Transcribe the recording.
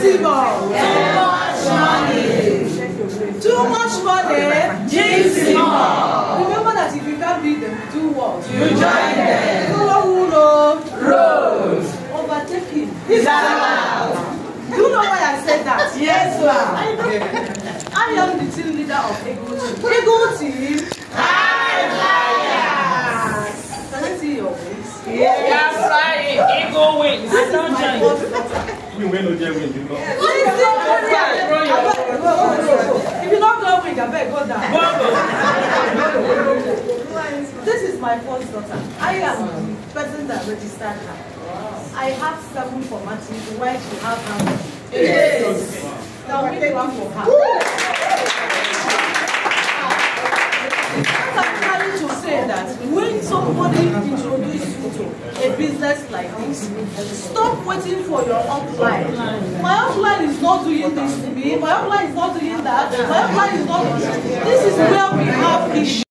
JIGSIMUR. Too much money. JIGSIMUR. Remember that if you can't beat them, do what? You join them. Follow who know? Road. Overtaking. Is allowed. Do you know why I said that? Yes, ma'am. I am the team leader of Ego Team. Ego Team. High flyers. Can I see your wings? Yes. We are flying. Ego wings. This is my first daughter. We win or win, you know. If you don't go wing, I beg, go down. This is my first daughter. I am the person that registered her. I have 7 formalities. Why she have her? Yes. Now we clap for her. I'm trying to say that when somebody introduces you to a business like this, stop waiting for your upline. My upline is not doing this to me. My upline is not doing that. My upline is not doing this. This is where we have issues.